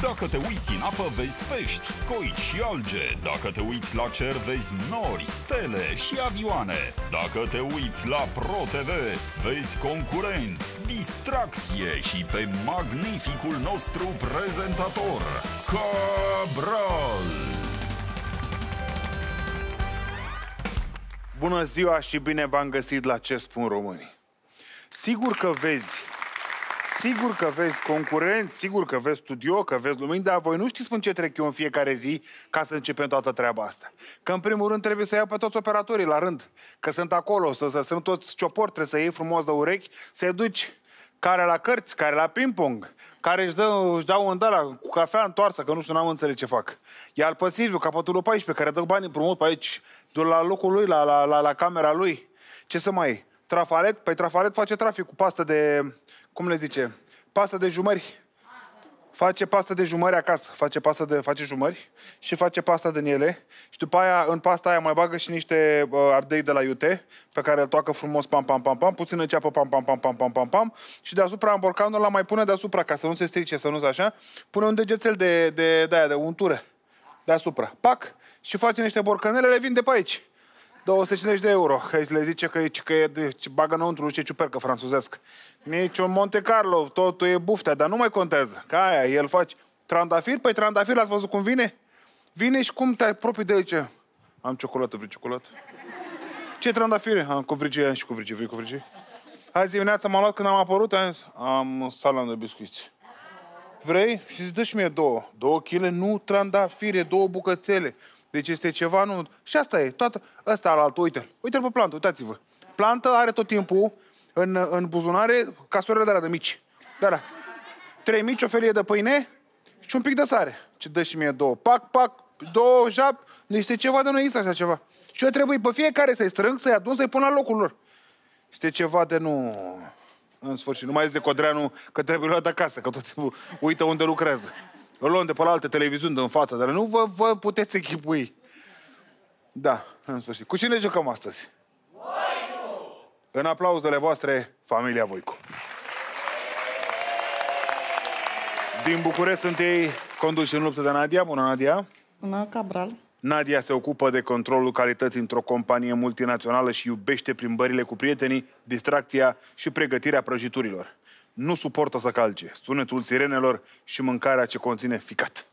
Dacă te uiți în apă, vezi pești, scoici și alge. Dacă te uiți la cer, vezi nori, stele și avioane. Dacă te uiți la Pro TV, vezi concurenți, distracție și pe magnificul nostru prezentator, Cabral. Bună ziua și bine v-am găsit la Ce Spun Românii. Sigur că vezi concurenți, sigur că vezi studio, că vezi lumini, dar voi nu știți până ce trec eu în fiecare zi ca să începem toată treaba asta. Că în primul rând trebuie să iau pe toți operatorii la rând, că sunt acolo, să strâng toți ciopori, trebuie să iei frumos de urechi, să-i duci care la cărți, care la ping-pong, care își dau un ăla cu cafea întoarsă, că nu știu, n-am înțeles ce fac. Iar pe Silviu, capătul 14, care dă bani împrumut pe aici, la locul lui, la camera lui. Ce să mai e? Trafalet? Păi Trafalet face trafic cu pastă de... Cum le zice? Pastă de jumări. Face pastă de jumări acasă. Face jumări și face pasta din ele. Și după aia, în pasta aia mai bagă și niște ardei de la iute, pe care îl toacă frumos, pam, pam, pam, pam, puțină ceapă, pam, pam, pam, pam, pam, pam, pam, și deasupra, în borcanul ăla mai pune deasupra, ca să nu se strice, să nu-s așa, pune un degețel de untură deasupra. Pac! Și face niște borcanele, le vinde pe aici. 250 de euro. Le zice că bagă înăuntru, nu știu ce ciupercă franțuzesc. Nici un Monte Carlo, totul e buftea, dar nu mai contează. Ca aia, el face trandafir, păi trandafir, l-ați văzut cum vine? Vine și cum te apropii de el, ce? Am ciocolată, vrei ciocolată? Ce trandafire? Am cu vrigii și cu vrigii, vrei cu vrigii? Azi dimineața m-am luat când am apărut, am salam de biscuiți. Vrei? Și îți dă și mie 2 kg, nu trandafire, 2 bucățele. Deci este ceva, nu... Și asta e, toată... Ăsta al altul, uite-l pe plantă, uitați-vă. Plantă are tot timpul în buzunare castorele de-alea de mici. De-alea. 3 mici, o felie de pâine și un pic de sare. Ce dă și mie 2. Pac, 2 jap. Nu este ceva de nu există așa ceva. Și eu trebuie pe fiecare să-i strâng, să-i adun, să-i pun la locul lor. Este ceva de nu... În sfârșit, nu mai zice de Codreanu că trebuie luat acasă, că tot timpul uită unde lucrează. Îl luăm de pe la alte televiziuni în față, dar nu vă puteți echipui. Da, în sfârșit. Cu cine jucăm astăzi? Voicu! În aplauzele voastre, familia Voicu. Din București sunt ei conduși în luptă de Nadia. Bună, Nadia! Bună, Cabral! Nadia se ocupă de controlul calității într-o companie multinațională și iubește plimbările cu prietenii, distracția și pregătirea prăjiturilor. Nu suportă să calce, sunetul sirenelor și mâncarea ce conține ficat.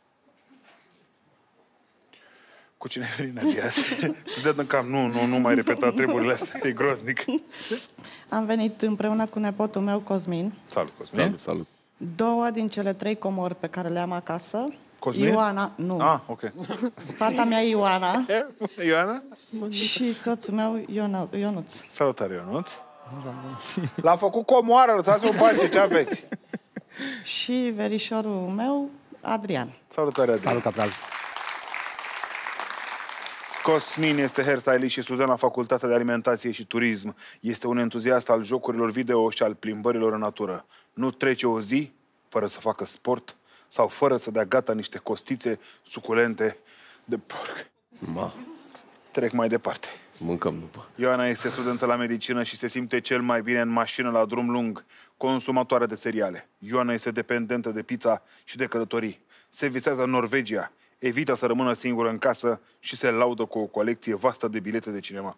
Cu cine ai venit, Nadia? Tu de în cap, nu mai repeta treburile astea, e groznic. Am venit împreună cu nepotul meu, Cosmin. Salut, Cosmin. Salut. 2 din cele 3 comori pe care le am acasă. Cosmin? Ioana, nu. Ah, ok. Fata mea, Ioana. Ioana? Și soțul meu, Ionuț. Salutare, Ionuț. L-a făcut comoară, lăsați-o în pace, ce aveți? Și verișorul meu, Adrian. Salutare, Adrian. Salut, Cabral. Cosmin este hairstylist și student la Facultatea de Alimentație și Turism. Este un entuziast al jocurilor video și al plimbărilor în natură. Nu trece o zi fără să facă sport sau fără să dea gata niște costițe suculente de porc. Ma. Trec mai departe. Mâncăm după. Ioana este studentă la medicină și se simte cel mai bine în mașină la drum lung, consumatoare de seriale. Ioana este dependentă de pizza și de călătorii. Se visează în Norvegia, evită să rămână singură în casă și se laudă cu o colecție vastă de bilete de cinema.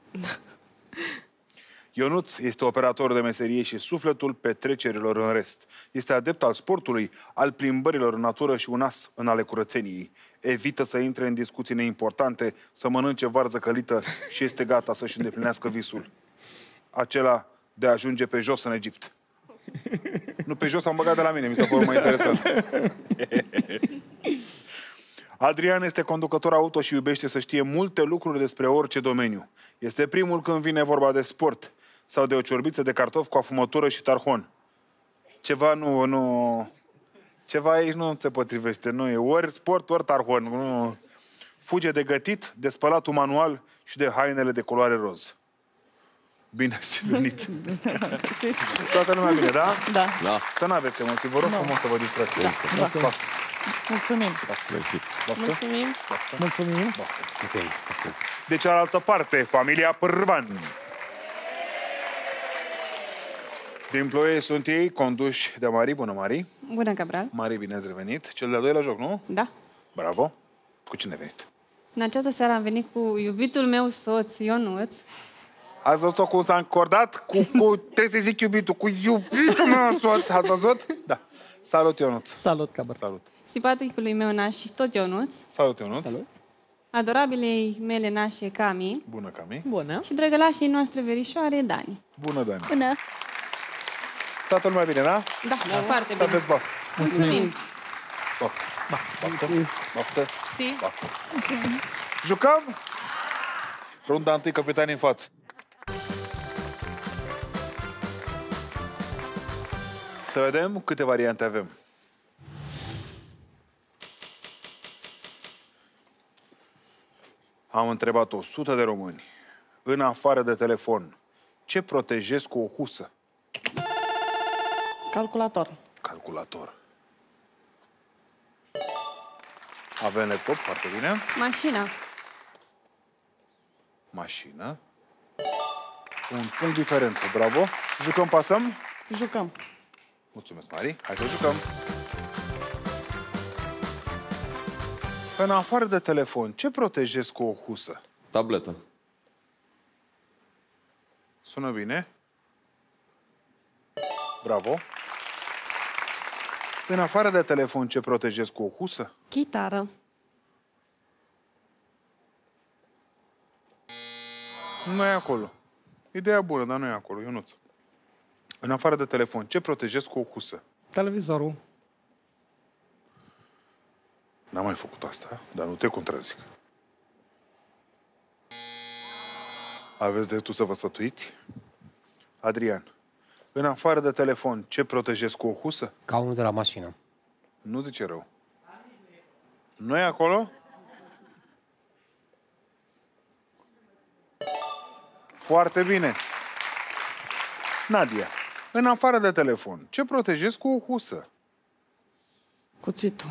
Ionuț este operator de meserie și sufletul petrecerilor în rest. Este adept al sportului, al plimbărilor în natură și un as în ale curățeniei. Evită să intre în discuții neimportante, să mănânce varză călită și este gata să-și îndeplinească visul. Acela de a ajunge pe jos în Egipt. Nu, pe jos am băgat de la mine, mi s-a părut mai interesant. Adrian este conducător auto și iubește să știe multe lucruri despre orice domeniu. Este primul când vine vorba de sport sau de o ciorbiță de cartofi cu afumătură și tarhon. Ceva Ceva aici nu se potrivește. Nu e ori sport, ori tarhon. Nu. Fuge de gătit, de spălatul manual și de hainele de culoare roz. Bine ați venit! Toată lumea bine, da? Da. Da. Să n-aveți emoții. Vă rog frumos să vă distrați. Da. Mulțumim. Mersi. Mulțumim. Mulțumim. De cealaltă parte, familia Pârvan. Din Ploiești sunt ei, conduși de Mari. Bună, Mari. Bună, Cabral. Mari, bine ați revenit. Cel de-al doilea joc, nu? Da. Bravo. Cu cine ai venit? În această seară am venit cu iubitul meu soț, Ionuț. Ați văzut cum s-a încordat? Trebuie să zic iubitul. Cu iubitul meu soț. Ați văzut? Da. Salut, Ionuț. Salut, Cabral. Salut. Simpaticului meu naș, tot Ionuț. Salut, Ionuț. Salut. Adorabilei mele nașe, Cami. Bună, Cami. Bună. Și drăgălașii noastre verișoare, Dani. Bună, Dani. Bună. Toată lumea bine, da? Da, foarte Să bine. aveți baftă. Mulțumim. Baftă. Baftă. Baftă. Si. Baftă. Jucăm? Runda întâi, capitanii în față. Să vedem câte variante avem. Am întrebat 100 de români. În afară de telefon, ce protejezi cu o husă? Calculator. Calculator. Avem laptop, foarte bine. Mașina. Mașină. Un punct diferență, bravo. Jucăm, pasăm? Jucăm. Mulțumesc, Mari. Hai să jucăm. În afară de telefon, ce protejezi cu o husă? Tabletă. Sună bine. Bravo. În afară de telefon, ce protejezi cu o husă? Chitară. Nu e acolo. Ideea bună, dar nu e acolo, Ionuț. În afară de telefon, ce protejezi cu o husă? Televizorul. N-am mai făcut asta, dar nu te contrazic. Aveți dreptul să vă sfătuiți? Adrian, în afară de telefon, ce protejezi cu o husă? Scaunul de la mașină. Nu zice rău. Nu e acolo? Foarte bine. Nadia, în afară de telefon, ce protejezi cu o husă? Cuțitul.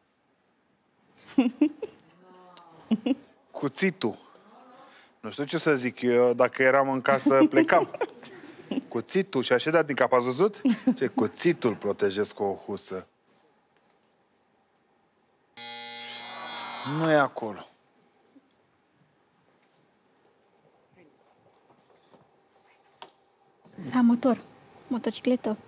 Cuțitul. Nu știu ce să zic, eu dacă eram în casă plecam. Cuțitul, și așa dat din cap, ați văzut? Ce cuțitul protejezi cu o husă. Nu e acolo. La motor. Motocicletă.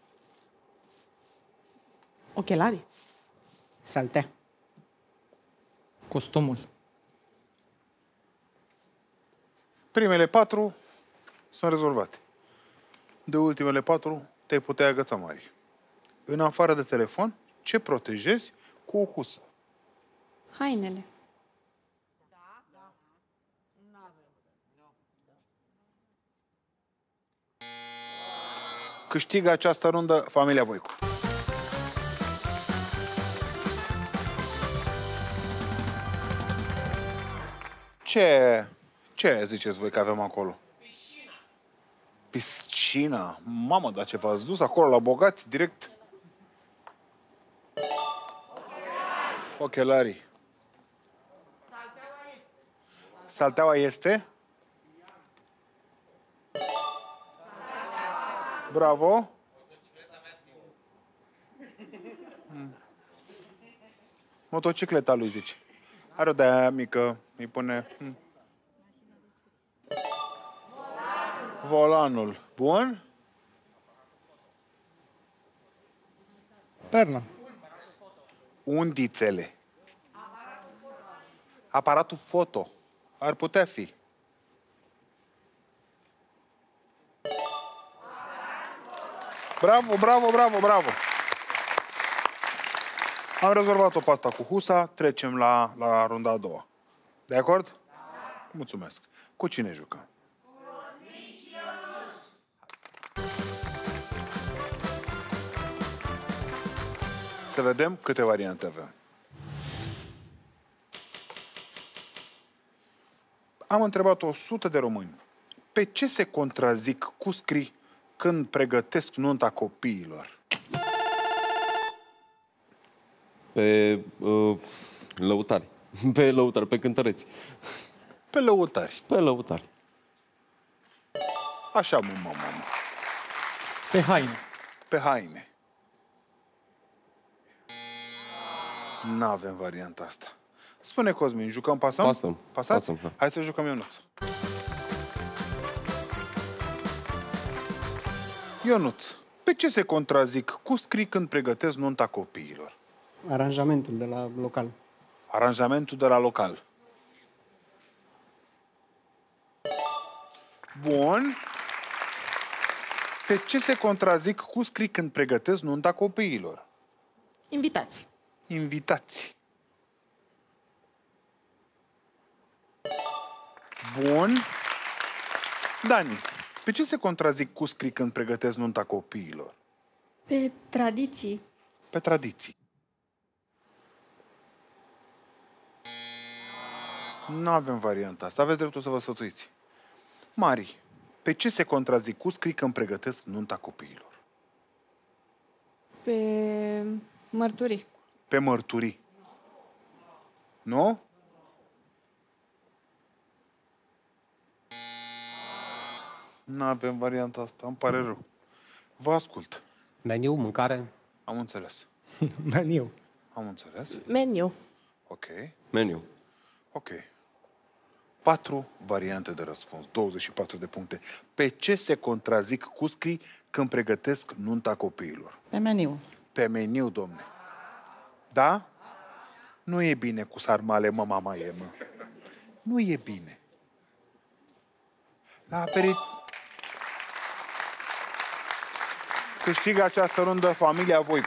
Ochelarii. Saltea. Costumul. Primele 4 sunt rezolvate. De ultimele 4 te-ai putea agăța, Mari. În afară de telefon, ce protejezi cu o husă? Hainele. Câștigă această rundă familia Voicu. Ce ziceți voi că avem acolo? Piscina. Piscina? Mamă, dar ce v-ați dus acolo la bogați, direct? Ochelarii. Salteaua este? Bravo. Motocicleta lui, zice. Are o de-aia mică, îi pune... Volanul. Bun? Perna. Undițele. Aparatul foto. Ar putea fi. Bravo, bravo, bravo, bravo. Am rezolvat-o pe asta cu husa, trecem la runda a doua. De acord? Mulțumesc. Cu cine jucăm? Să vedem câte variante avem. Am întrebat 100 de români. Pe ce se contrazic cuscrii când pregătesc nunta copiilor? Pe lăutari. Pe lăutari, pe cântăreți. Pe lăutari. Pe lăutari. Așa, mamă. Pe haine. Pe haine. N-avem varianta asta. Spune, Cosmin, jucăm, pasăm? Pasăm. Pasați? Pasăm, da. Hai să jucăm Ionuț. Ionuț, pe ce se contrazic cu scrii când pregătesc nunta copiilor? Aranjamentul de la local. Aranjamentul de la local. Bun. Pe ce se contrazic cu scrii când pregătesc nunta copiilor? Invitați. Invitați. Bun. Dani, pe ce se contrazic cu scrii când pregătesc nunta copiilor? Pe tradiții. Pe tradiții. Nu avem varianta asta. Aveți dreptul să vă sfătuiți. Mari, pe ce se contrazic cu scrii când pregătesc nunta copiilor? Pe mărturii. Pe mărturii. Nu? Nu avem varianta asta. Îmi pare rău. Vă ascult. Meniu, mâncare. Am înțeles. Meniu. Am înțeles. Meniu. Ok. Meniu. Ok. 4 variante de răspuns. 24 de puncte. Pe ce se contrazic cu scrii când pregătesc nunta copiilor? Pe meniu. Pe meniu, domne. Da? Nu e bine cu sarmale, mama e, mă. Nu e bine. La câștigă această rundă familia Voicu.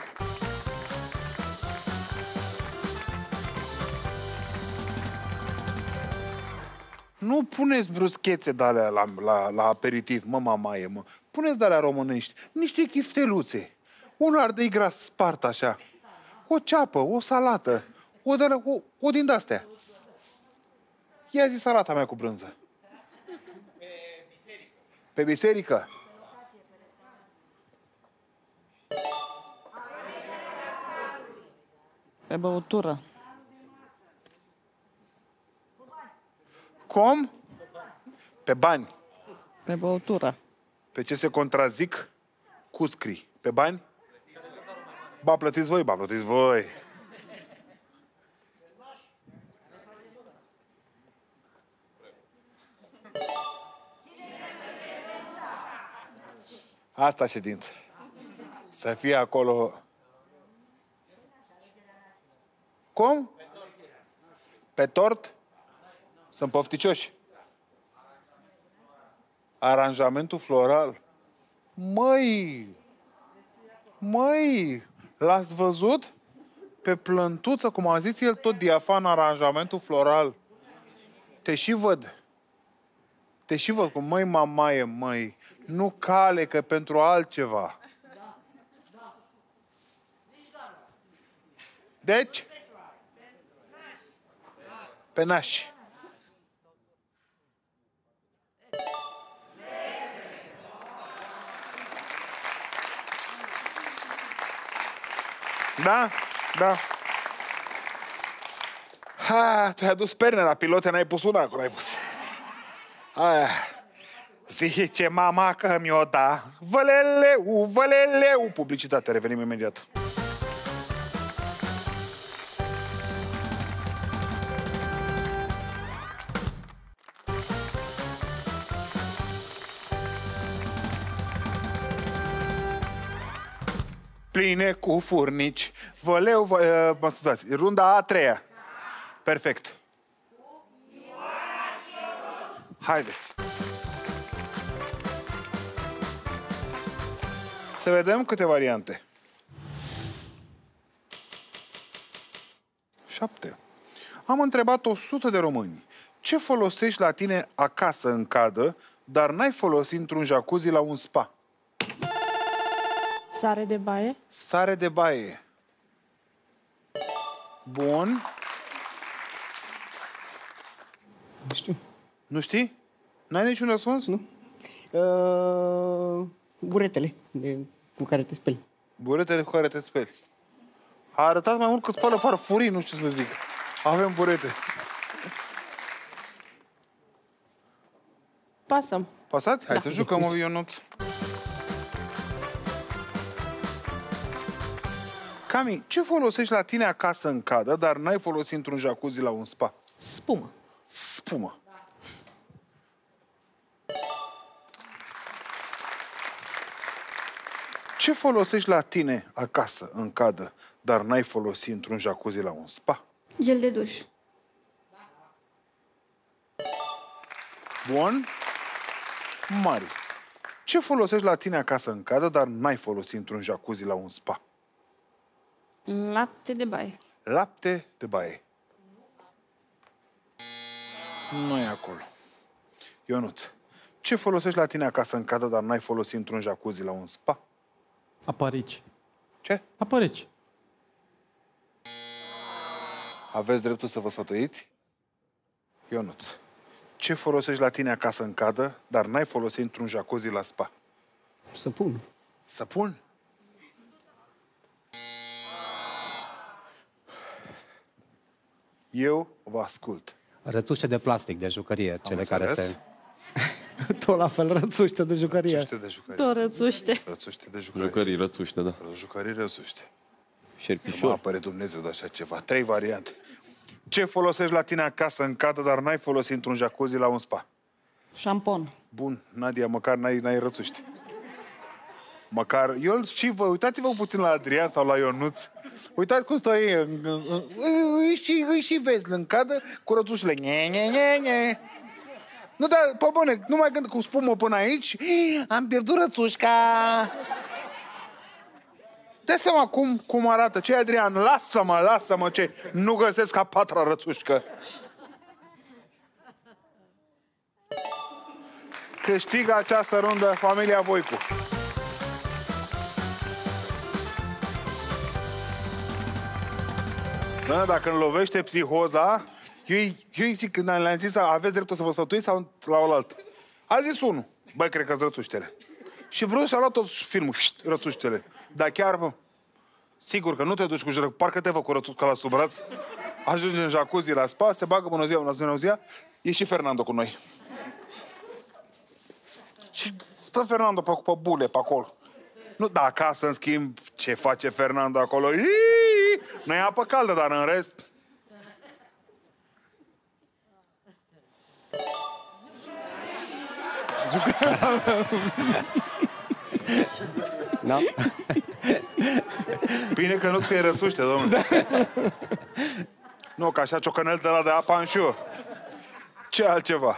Nu puneți bruschețe de-alea la aperitiv, mă, mamaie, mă. Puneți de-alea românești. Niște chifteluțe. Un ardei gras spart așa. O ceapă, o salată. O din de-astea. Ia zi salata mea cu brânză. Pe biserică. Pe băutură. Cum? Pe bani. Pe băutură. Pe ce se contrazic cu scrii? Pe bani? Ba, plătiți voi, ba, plătiți voi. Asta ședință. Să fie acolo... Cum? Pe tort? Sunt pofticioși. Aranjamentul floral. Măi, l-ați văzut? Pe plântuță, cum a zis el, tot diafan, aranjamentul floral. Te și văd. Cum, măi, mamaie, măi, nu calecă pentru altceva. Deci? Pe nași. Da? Da. Ha, tu ai adus perne la pilote, n-ai pus una, acolo n-ai pus. Aia. Zice mama că mi-o da. Văleleu. Publicitate, revenim imediat. Pline cu furnici. Mă scuzați, runda a treia. Perfect. Haideți. Să vedem câte variante. 7. Am întrebat 100 de români. Ce folosești la tine acasă în cadă, dar n-ai folosit într-un jacuzzi la un spa? Sare de baie. Sare de baie. Bun. Nu știu. Nu știi? N-ai niciun răspuns? Nu. Buretele cu care te speli. Buretele cu care te speli. A arătat mai mult că spală farfurii, nu știu ce să zic. Avem burete. Pasăm. Pasați? Hai să jucăm, Mersi. Ionuț. Cami, ce folosești la tine acasă în cadă, dar n-ai folosit într-un jacuzzi la un spa? Spumă. Spumă. Ce folosești la tine acasă în cadă, dar n-ai folosit într-un jacuzzi la un spa? Gel de duș. Bun. Mari. Ce folosești la tine acasă în cadă, dar n-ai folosit într-un jacuzzi la un spa? Lapte de baie. Lapte de baie. Nu e acolo. Ionuț, ce folosești la tine acasă în cadă, dar n-ai folosit într-un jacuzzi la un spa? Aparici. Ce? Aparici. Aveți dreptul să vă sfătuiți? Ionuț, ce folosești la tine acasă în cadă, dar n-ai folosit într-un jacuzzi la spa? Săpun. Săpun? Eu vă ascult. Rățuște de plastic de jucărie, cele care înțeles. se... Tot la fel, rățuște de jucărie. Rățuște de jucărie. Tot rățuște. Rățuște de jucărie. Jucării rățuște, da. Jucării rățuște. Să mă Șerpișor. apere Dumnezeu de așa ceva. 3 variante. Ce folosești la tine acasă în cadă, dar n-ai folosit într-un jacuzzi la un spa? Șampon. Bun, Nadia, măcar n-ai rățuște. Măcar, eu și vă, uitați-vă puțin la Adrian sau la Ionuț. Uitați cum stă ei, îi și vezi în cadă cu rățușile. Nye. Nu, dar, pe bune, nu mai gând cu spumă până aici. Am pierdut rățușca. Dă seama cum arată. Ce, Adrian? Lasă-mă, ce? Nu găsesc a 4-a rățușcă. Câștigă această rundă familia Voicu. Da, dacă îl lovește psihoza, eu zic, când le-am zis, aveți dreptul să vă sfătuiți sau la oaltă? A zis unul. Băi, cred că-s rățuștele. Și Bruce și-a luat tot filmul, rățuștele. Dar chiar, bă, sigur că nu te duci cu jură, parcă te vă cu rățușca la sub braț, ajungi în jacuzzi la spa, se bagă, bună ziua, e și Fernando cu noi. Și stă Fernando pe bule, pe acolo. Nu, dar acasă, în schimb, ce face Fernando acolo? Nu e apă caldă, dar în rest... Da? Bine că nu scrie rățuște, domnule. Nu, că așa ciocănel de la de apa în șur. Ce altceva?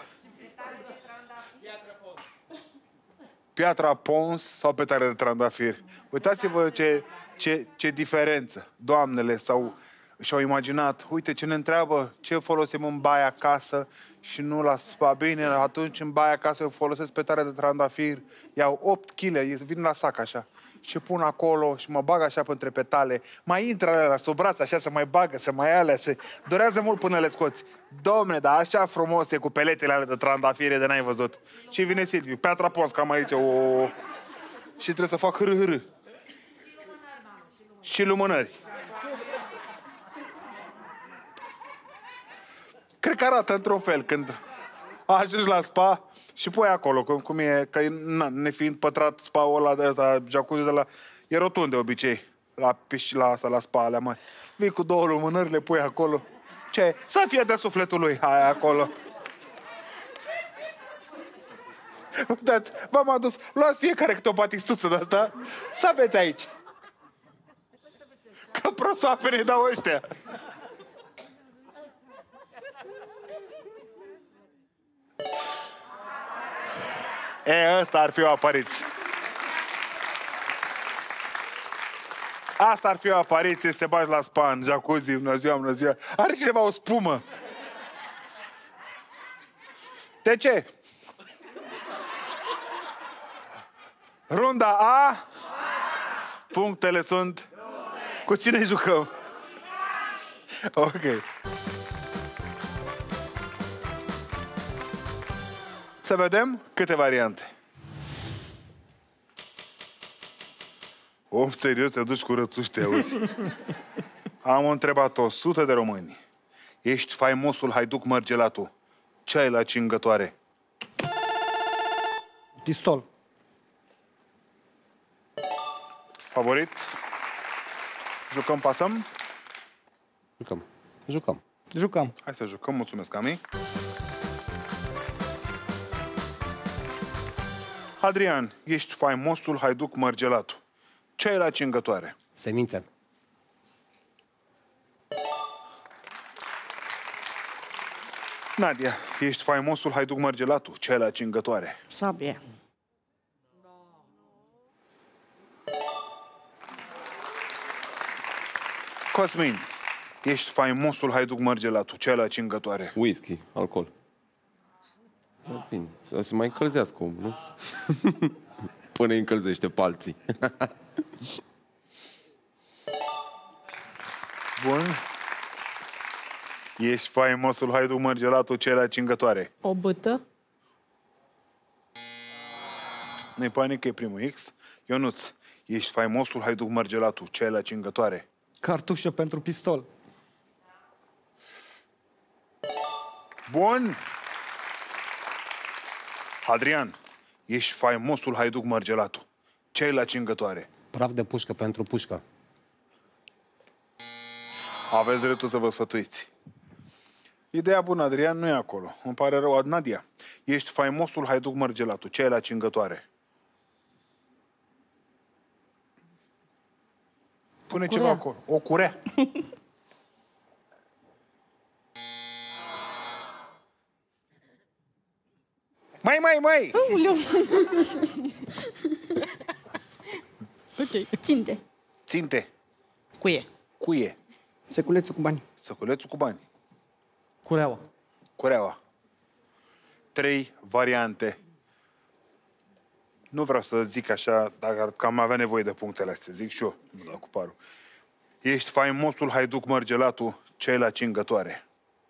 Piatra Pons sau petare de trandafir. Uitați-vă ce diferență. Doamnele și-au imaginat, uite ce ne întreabă, ce folosim în baia acasă și nu la spa. Bine, atunci în baia acasă eu folosesc petare de trandafir, iau 8 kg, vin la sac așa. Și pun acolo și mă bag așa între petale. Mai intră alea la sub braț, așa, se mai bagă, se mai alea, se... Durează mult până le scoți. Domne, dar așa frumos e cu peletele alea de trandafire de n-ai văzut. Și vine Silviu, Piatra Pons, cam aici, o... Și trebuie să fac hârâ. Și lumânări. Cred că arată într-un fel când ajungi la spa și pui acolo, cum e, că nefiind pătrat spa-ul ăla de ăsta, jacuzzi de la... E rotund de obicei, la spa alea mari. Vii cu 2 lumânări, le pui acolo. Ce? Să fie de sufletul lui, aia acolo. Uitați, v-am adus, luați fiecare câte o batistuță de asta, să aveți aici. Că prosoape ne dau ăștia. Ăsta ar fi o apariție. Asta ar fi o apariție, să te bagi la spa, în jacuzzi, bună ziua. Are cineva o spumă? De ce? Runda A. Punctele sunt... Cu cine jucăm? Ok. Să vedem câte variante. Om serios, te duci cu rățuște, auzi. Am întrebat 100 de români. Ești faimosul haiduc mărgelatul. Ce ai la cingătoare? Pistol. Favorit? Jucăm, pasăm? Jucăm. Jucăm. Jucăm. Hai să jucăm, mulțumesc, Ami. Adrian, ești faimosul haiduc Mărgelatu. Ce ai la cingătoare? Semințe. Nadia, ești faimosul haiduc Mărgelatu. Ce ai la cingătoare? Sabie. Cosmin, ești faimosul haiduc Mărgelatu. Ce ai la cingătoare? Whisky, alcool. Bine, să se mai încălzească omul, nu? Până îi încălzește pe alții. Bun. Ești faimosul haiduc Mărgelatu. Ce ai la cingătoare? O bâtă. Nu-i panică, e primul X. Ionuț, ești faimosul haiduc Mărgelatu. Ce ai la cingătoare? Cartușă pentru pistol. Bun. Adrian, ești faimosul haiduc Mărgelatu. Ce ai la cingătoare? Praf de pușcă pentru pușcă. Aveți dreptul să vă sfătuiți. Ideea bună, Adrian, nu e acolo. Îmi pare rău. Nadia, ești faimosul haiduc Mărgelatu. Ce ai la cingătoare? Pune ceva acolo. O curea. Mai! Ok. Ținte. Ținte. Cuie. Cuie. Seculețul cu bani. Săculețul cu bani. Cureaua. Cureaua. 3 variante. Nu vreau să zic așa, dar cam avea nevoie de punctele astea. Zic și eu, nu dau cu parul. Ești faimosul haiduc Mărgelatu. Ce ai la cingătoare?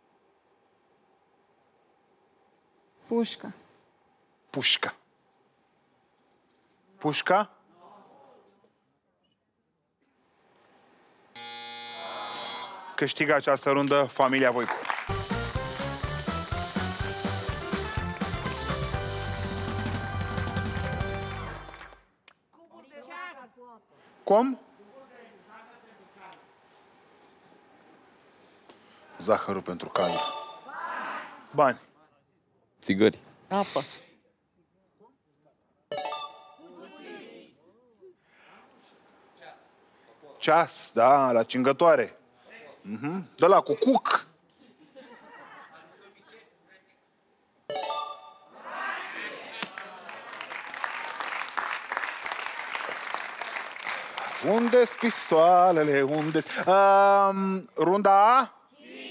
Pușca. Pușca. Pușca? Câștigă această rundă familia Voicu. Cum? Zahărul pentru cald. Bani. Țigări. Apă. Ceas, da, la cingătoare. De la cu cuc. Unde-s pistoalele? Unde-s... Runda A?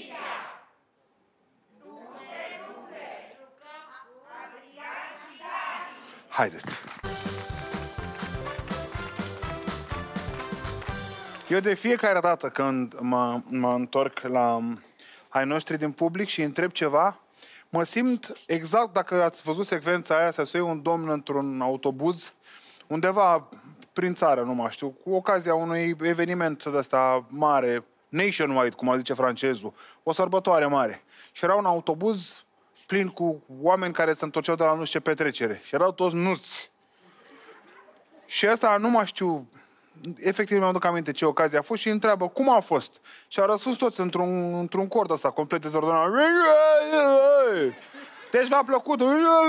Haideți. Eu de fiecare dată când mă întorc la ai noștri din public și întreb ceva, mă simt exact, dacă ați văzut secvența aia, să se un domn într-un autobuz undeva prin țară, nu mai știu, cu ocazia unui eveniment ăsta mare, nationwide, cum ar zice francezul, o sărbătoare mare. Și era un autobuz plin cu oameni care se întorceau de la nu știu ce petrecere. Și erau toți nuți. Și ăsta nu mai știu, efectiv mi-am duc aminte ce ocazie a fost și îi întreabă cum a fost. Și au răspuns toți într-un cort ăsta complet dezordonat. Deci v-a plăcut?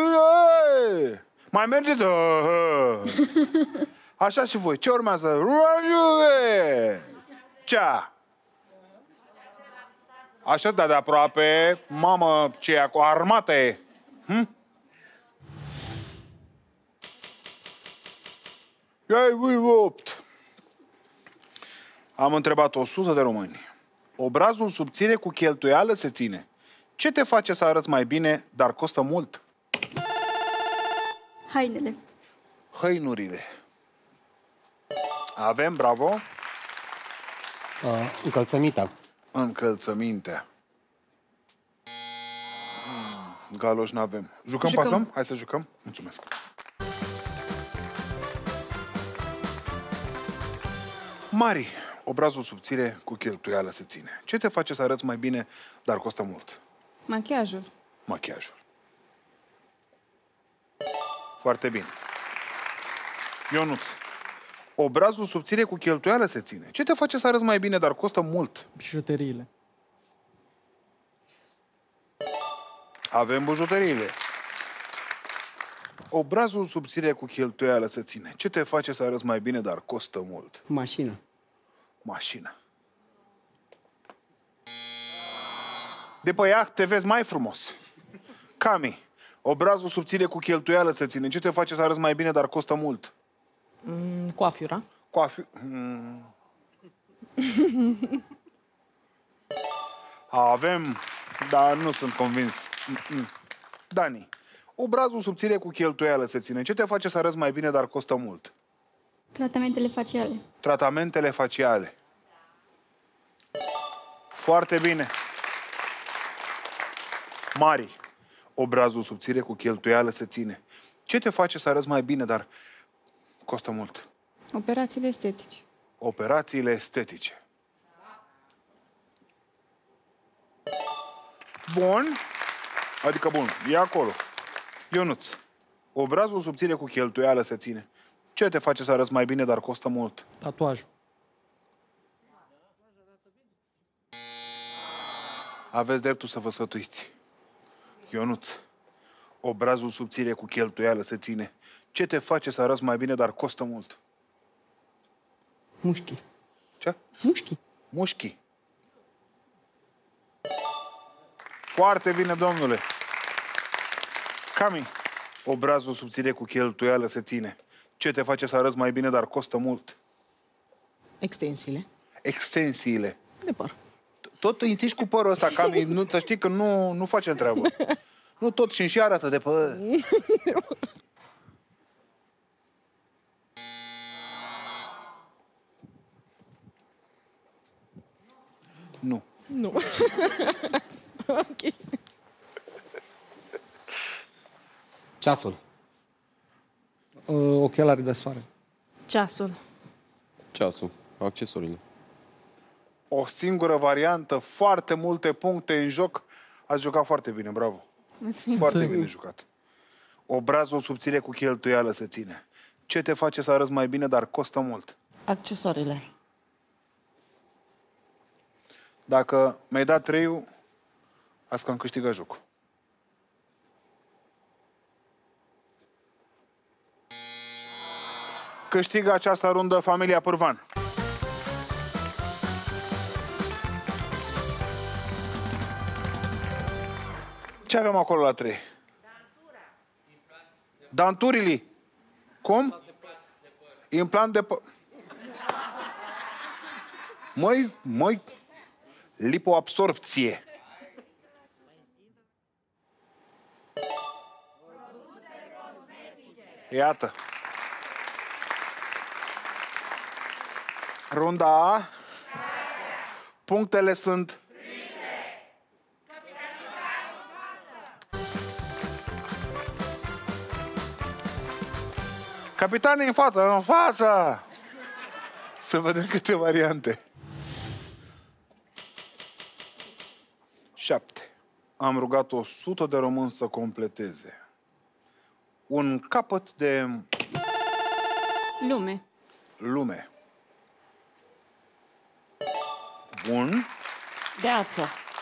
Mai mergeți? Așa și voi. Ce urmează? Cea. Așa, da, de aproape. Mamă, ce e cu armată e. Ia-i voi 8. Am întrebat 100 de români. Obrazul subțire cu cheltuială se ține. Ce te face să arăți mai bine, dar costă mult? Hainele. Hăinurile. Avem, bravo. Încălțămintea. Încălțămintea. Galoși n-avem. Jucăm, pasăm? Hai să jucăm. Mulțumesc. Mari, obrazul subțire cu cheltuială se ține. Ce te face să arăți mai bine, dar costă mult? Machiajul. Machiajul. Foarte bine. Ionuț, Obrazul subțire cu cheltuială se ține. Ce te face să arăți mai bine, dar costă mult? Bijuteriile. Avem bijuteriile. Obrazul subțire cu cheltuială se ține. Ce te face să arăți mai bine, dar costă mult? Mașină. Mașină. De pe ea te vezi mai frumos. Cami, obrazul subțire cu cheltuială se ține. Ce te face să arăți mai bine, dar costă mult? Coafiura. Avem, dar nu sunt convins. Dani, obrazul subțire cu cheltuială se ține. Ce te face să arăți mai bine, dar costă mult? Tratamentele faciale. Tratamentele faciale. Foarte bine. Mari, obrazul subțire cu cheltuială se ține. Ce te face să arăți mai bine, dar costă mult? Operațiile estetice. Operațiile estetice. Bun. Adică bun, e acolo. Ionuț, obrazul subțire cu cheltuială se ține. Ce te face să arăți mai bine, dar costă mult? Tatuajul. Aveți dreptul să vă sfătuiți. Ionuț, obrazul subțire cu cheltuială se ține. Ce te face să arăți mai bine, dar costă mult? Mușchi. Ce? Mușchi. Mușchi. Foarte bine, domnule. Cami, obrazul subțire cu cheltuială se ține. Ce te face să arăți mai bine, dar costă mult? Extensiile. Extensiile. De păr. Tot insisti cu părul ăsta, Cami, nu, să știi că nu facem treabă. Nu tot și arată de păr. Nu. Nu. Ok. Ceasul. Ochelari de soare. Ceasul. Ceasul. Accesoriile. O singură variantă, foarte multe puncte în joc. Ați jucat foarte bine, bravo. Foarte bine jucat. Obrazul subțire cu cheltuială se ține. Ce te face să arăți mai bine, dar costă mult? Accesoriile. Dacă mi-ai dat 3, azi că am câștigat jocul. Câștigă această rundă familia Pârvan. Ce avem acolo la 3? Danturile. Cum? Implant de păr. Măi, lipoabsorpție. Iată. Runda A. Punctele sunt... Capitane, în față, în față! Să vedem câte variante. 7. Am rugat 100 de români să completeze. Un capăt de Lume. lume. Bun. De ață.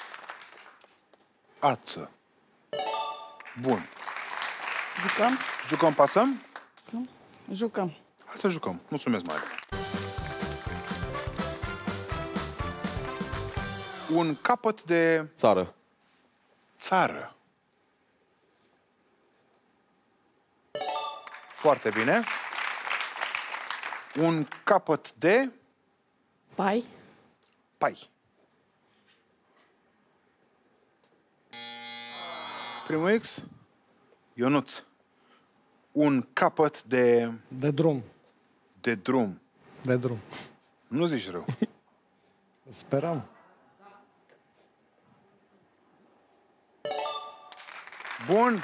Ață. Bun. Jucăm? Jucăm, pasăm? Jucăm. Hai să jucăm. Mulțumesc, Mare. Un capăt de Țară. țară. Foarte bine. Un capăt de Pai. pai. Primul X. Ionuț. Un capăt de De drum. drum. De drum. Nu zici rău. Speram. Bun.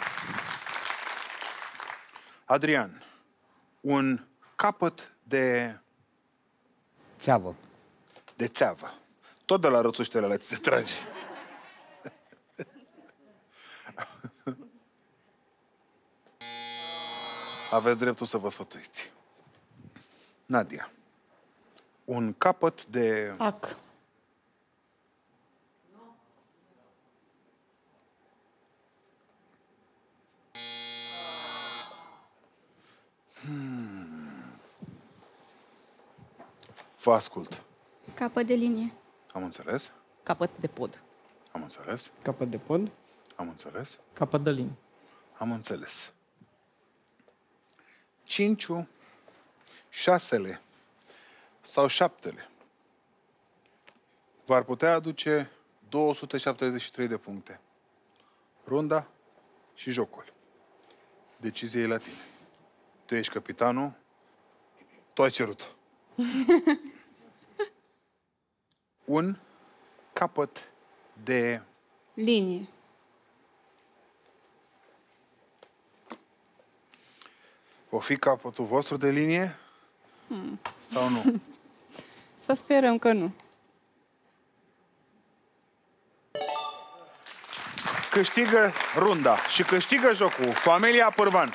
Adrian. Un capăt de Țeavă. țeavă. Tot de la rățuștele alea ți se trage. Aveți dreptul să vă sfătuiți. Nadia. Un capăt de... Ac. Vă ascult. Capăt de linie. Am înțeles? Capăt de pod. Am înțeles? Capăt de pod. Am înțeles? Capăt de linie. Am înțeles. 5-ul, 6-le sau 7-le v-ar putea aduce 273 de puncte. Runda și jocul. Decizia e la tine. Tu ești capitanul, tu ai cerut. Un capăt de... Linie. O fi capătul vostru de linie? Sau nu? Să sperăm că nu. Câștigă runda și câștigă jocul familia Pârvan.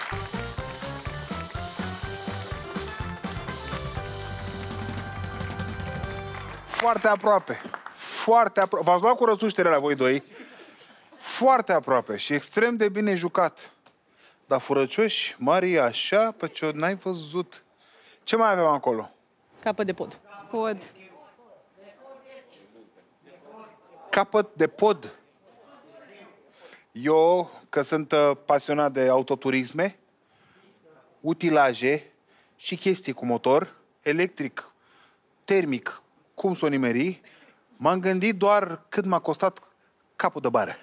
Foarte aproape. Foarte aproape. V-ați luat cu rățuștele la voi doi. Foarte aproape și extrem de bine jucat. Dar furăcioși, Maria, așa, pe ce n-ai văzut. Ce mai avem acolo? Capăt de pod. Pod. Capăt de pod. Eu, că sunt pasionat de autoturisme, utilaje și chestii cu motor, electric, termic, cum s-o nimeri, m-am gândit doar cât m-a costat capul de bară.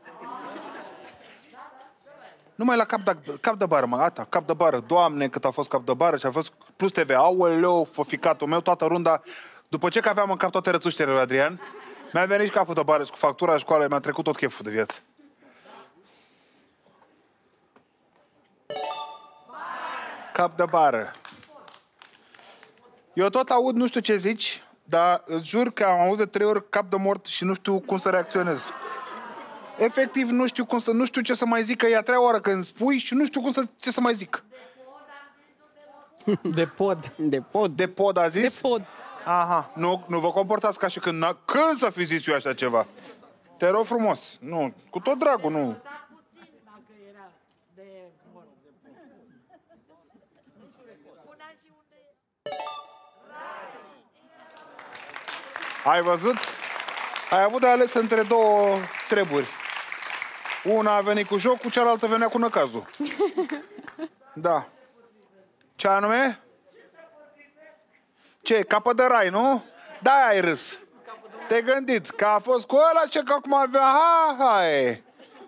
Numai la cap de bară, mă, gata, cap de bară. Doamne, cât a fost cap de bară și a fost plus TV. Aoleu, foficatul meu, toată runda. După ce că aveam în cap toate rățuștele lui Adrian, mi-a venit și capul de bară și cu factura școală, mi-a trecut tot cheful de viață. Cap de bară. Eu tot aud, nu știu ce zici, dar îți jur că am auzit de 3 ori cap de mort și nu știu cum să reacționez. Efectiv, nu știu ce să mai zic, că e a 3-a oară când spui și nu știu ce să mai zic. De pod. De pod. De pod a zis? De pod. Aha, nu vă comportați ca și când să fi zis eu așa ceva. Te rog frumos. Nu, cu tot dragul, nu. Ai văzut? Ai avut de ales între două treburi. Una a venit cu jocul, cealaltă venea cu năcazul. Da. Ce anume? Ce? Capă de rai, nu? Da, ai râs. Te-ai gândit că a fost cu ăla ce că acum avea... Hai!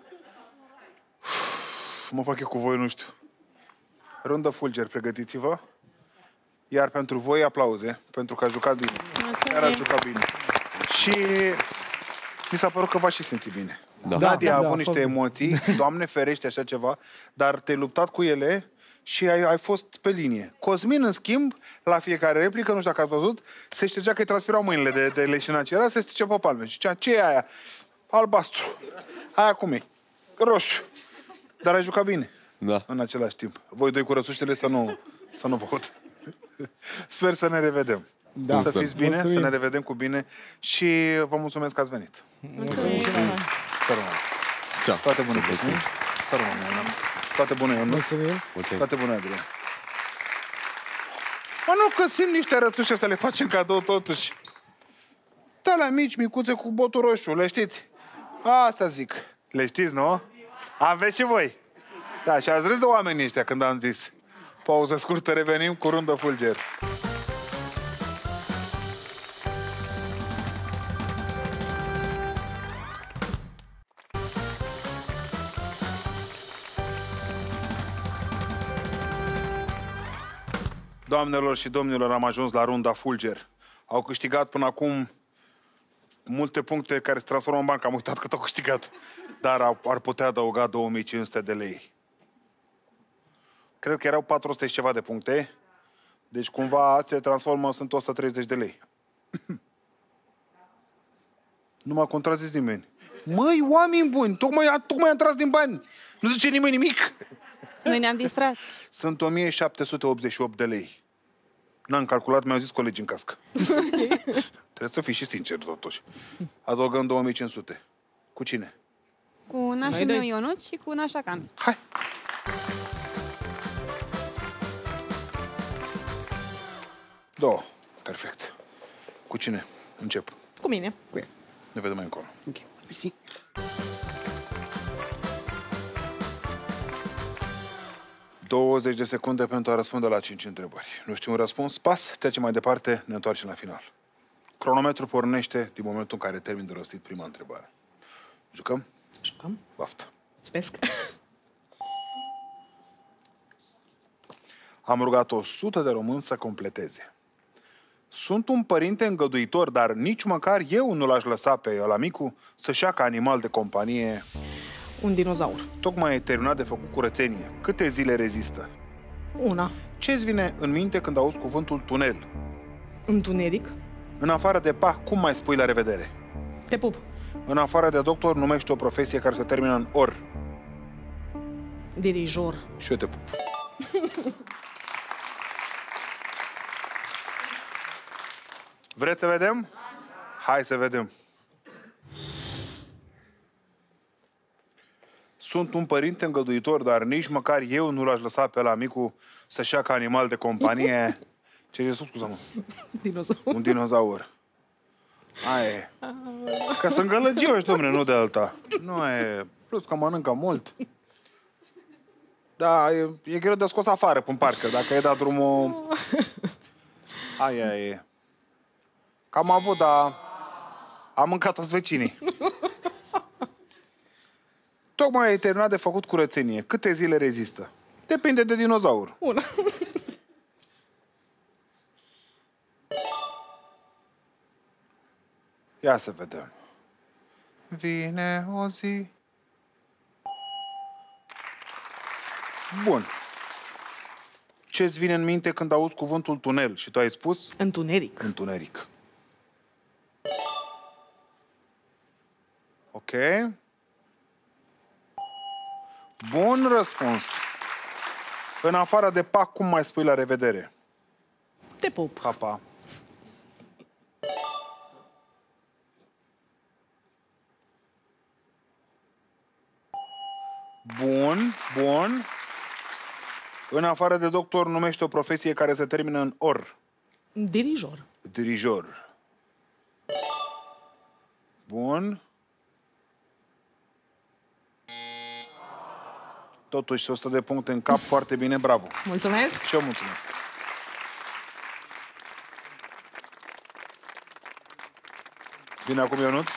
Mă fac eu cu voi, nu știu. Rundă Fulger, pregătiți-vă. Iar pentru voi aplauze, pentru că a jucat bine. Chiar a jucat bine. Și mi s-a părut că v-a și simțit bine. Da. Nadia a avut niște emoții, Doamne ferește, așa ceva, dar te-ai luptat cu ele și ai fost pe linie. Cosmin, în schimb, la fiecare replică, nu știu dacă ați văzut, se ștergea că îi transpirau mâinile de leșinat ce era, se ștergea pe palme. Și zicea, ce e aia? Albastru. Aia cum e? Roșu. Dar ai jucat bine. Da. În același timp. Voi doi cu rățuștele să nu vă hot. Sper să ne revedem. Da. Să fiți bine, Mulțumim. să ne revedem cu bine și vă mulțumesc că ați venit. Mulțumim. Să rămână. Ceau. Toate bune, Cosmin. Să rămână. Toate bune, Ionuț. Mulțumim. Toate bune, Adrian. Mă, nu, că simt niște rățușe să le facem cadou totuși. Da, la mici, micuțe cu botul roșu, le știți? Asta zic. Le știți, nu? Aveți și voi. Da, și ați râs de oamenii ăștia când am zis. Pauză scurtă, revenim cu Rundă Fulger. Doamnelor și domnilor, am ajuns la Runda Fulger. Au câștigat până acum multe puncte care se transformă în bani, că am uitat cât au câștigat. Dar ar putea adăuga 2500 de lei. Cred că erau 400 și ceva de puncte. Deci cumva se transformă, sunt 130 de lei. Nu m-a contrazis nimeni. Măi, oameni buni, tocmai am tras din bani. Nu zice nimeni nimic. Noi ne-am distrat. Sunt 1788 de lei. N-am calculat, mi-au zis colegii în cască. Trebuie să fii și sincer, totuși. Adăugăm 2500. Cu cine? Cu nașul meu Ionuț și cu nașa Cami. Hai! Două. Perfect. Cu cine? Încep. Cu mine. Cu ea. Ne vedem mai încolo. Ok. Mersi. ...20 de secunde pentru a răspunde la 5 întrebări. Nu știu un răspuns? Pas, trecem mai departe, ne întoarcem la final. Cronometrul pornește din momentul în care termin de rostit prima întrebare. Jucăm? Jucăm. Baftă. Mulțumesc. Am rugat 100 de români să completeze. Sunt un părinte îngăduitor, dar nici măcar eu nu l-aș lăsa pe ălamicu să-și ia ca animal de companie. Un dinozaur. Tocmai ai terminat de făcut curățenie. Câte zile rezistă? Una. Ce-ți vine în minte când auzi cuvântul tunel? Întuneric. În afară de pa, cum mai spui la revedere? Te pup. În afară de doctor, numește o profesie care se termină în or. Dirijor. Și eu te pup. Vreți să vedem? Hai să vedem. Sunt un părinte îngăduitor, dar nici măcar eu nu l-aș lăsa pe ălamicu să-și ia ca animal de companie. Ce ai zis, scuză-mă? Dinozaur. Un dinozaur. Aia e. Că sunt gălăgioși, dom'le, nu de alta. Nu e... Plus că mănâncă mult. Da, e greu de scos afară până parcă. Dacă e dat drumul... Aia e. Că am avut, dar... Am mâncat toți vecinii. Tocmai ai terminat de făcut curățenie. Câte zile rezistă? Depinde de dinozaur. Una. Ia să vedem. Vine o zi... Bun. Ce-ți vine în minte când auzi cuvântul tunel? Și tu ai spus? Întuneric. Întuneric. Ok. Bun răspuns. În afară de pac, cum mai spui la revedere? Te pup. Pa, pa. Bun, bun. În afară de doctor, numește o profesie care se termină în or. Dirijor. Dirijor. Bun. Totuși, 100 de puncte în cap, foarte bine, bravo. Mulțumesc. Și eu mulțumesc. Bine acum, Ionuț.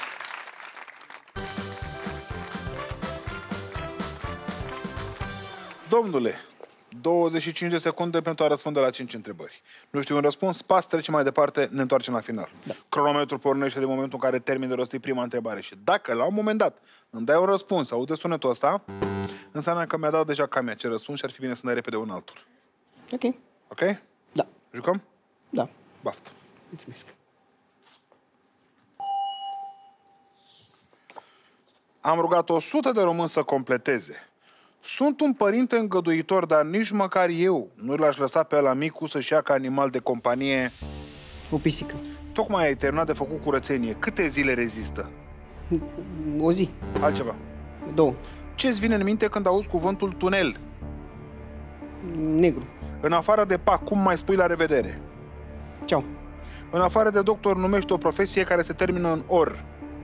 Domnule, 25 de secunde pentru a răspunde la 5 întrebări. Nu știu un răspuns, pas, trecem mai departe, ne întoarcem la final. Da. Cronometrul pornește de momentul în care termin de rostit prima întrebare și dacă la un moment dat îmi dai un răspuns, aude sunetul ăsta, înseamnă că mi-a dat deja Camia ce răspuns și ar fi bine să ne repede un altul. Ok. Ok? Da. Jucăm? Da. Baftă. Mulțumesc. Am rugat 100 de români să completeze. Sunt un părinte îngăduitor, dar nici măcar eu nu l-aș lăsa pe ălamicu să-și ia ca animal de companie. O pisică. Tocmai ai terminat de făcut curățenie. Câte zile rezistă? O zi. Altceva. 2. Ce-ți vine în minte când auzi cuvântul tunel? Negru. În afară de pac, cum mai spui la revedere? Ceau. În afară de doctor, numește o profesie care se termină în or.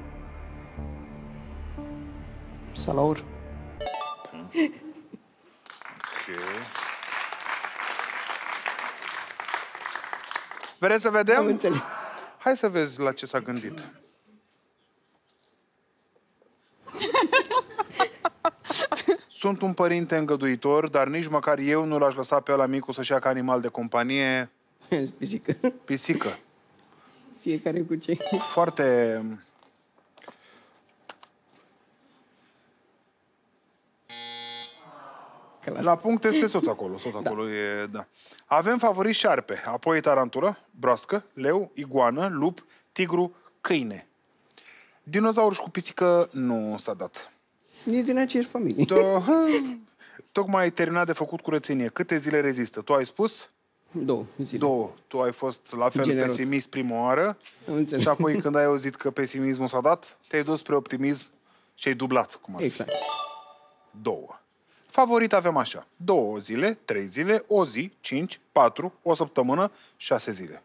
Salaur. Ok. Vreți să vedem? Am înțeles. Hai să vezi la ce s-a gândit. Sunt un părinte îngăduitor, dar nici măcar eu nu l-aș lăsa pe ălamicu să-și ia ca animal de companie Pisică. pisică. Fiecare cu ce. Foarte... La punct este tot acolo. Tot acolo e, da. Avem favorit șarpe, apoi tarantură, broască, leu, iguană, lup, tigru, câine. Dinozaur și cu pisică nu s-a dat. E din aceeași familie. Da, tocmai ai terminat de făcut curățenie. Câte zile rezistă? Tu ai spus? 2 zile. 2. Tu ai fost la fel Generos. pesimist prima oară Am înțeles. și apoi când ai auzit că pesimismul s-a dat, te-ai dus spre optimism și ai dublat, cum ar fi. Exact. 2. Favorit avem așa. 2 zile, 3 zile, o zi, 5, 4, o săptămână, 6 zile.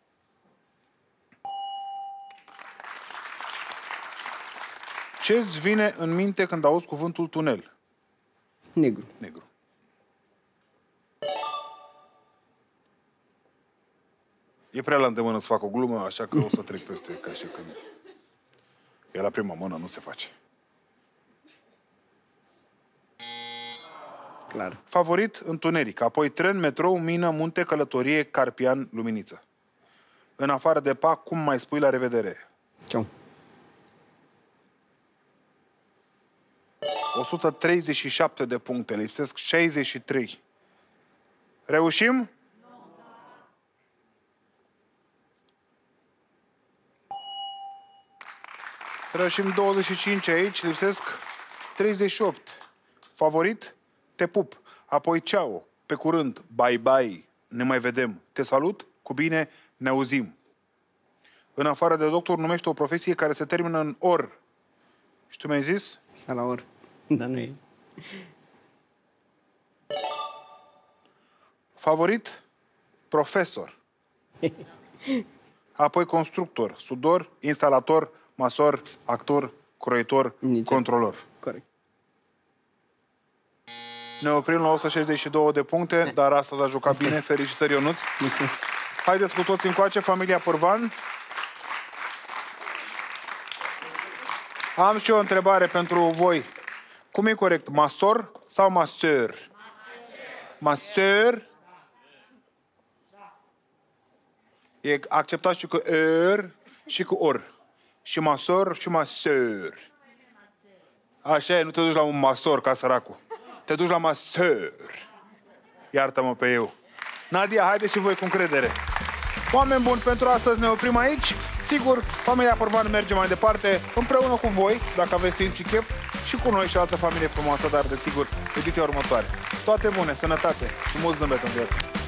Ce-ți vine în minte când auzi cuvântul tunel? Negru. Negru. E prea la îndemână să fac o glumă, așa că o să trec peste ca și când. E la prima mână, nu se face. Clar. Favorit, întuneric. Apoi tren, metrou, mină, munte, călătorie, carpian, luminiță. În afară de pac, cum mai spui la revedere? Ceau. 137 de puncte, lipsesc 63. Reușim? Reușim 25 aici, lipsesc 38. Favorit? Te pup. Apoi ceau. Pe curând. Bye bye. Ne mai vedem. Te salut. Cu bine. Ne auzim. În afară de doctor, numește o profesie care se termină în or. Și tu mi-ai zis? Salaor. Dar nu e. Favorit? Profesor. Apoi constructor, sudor, instalator, masor, actor, croitor, controlor. Corect. Ne oprim la 162 de puncte, dar astăzi a jucat bine. Felicitări, Ionuț. Mulțumesc. Haideți cu toți încoace, familia Pârvan. Am și o întrebare pentru voi. Cum e corect? Masor sau maseur? Maseur? E acceptat și cu și cu or. Și masor și maseur. Așa e, nu te duci la un masor ca săracul. Te duci la maseur. Iartă-mă pe eu. Nadia, haide și voi cu încredere. Oameni buni, pentru astăzi ne oprim aici. Sigur, familia Pârvan merge mai departe împreună cu voi, dacă aveți timp și chef, și cu noi și altă familie frumoasă, dar desigur, ediția următoare. Toate bune, sănătate și mult zâmbet în viață.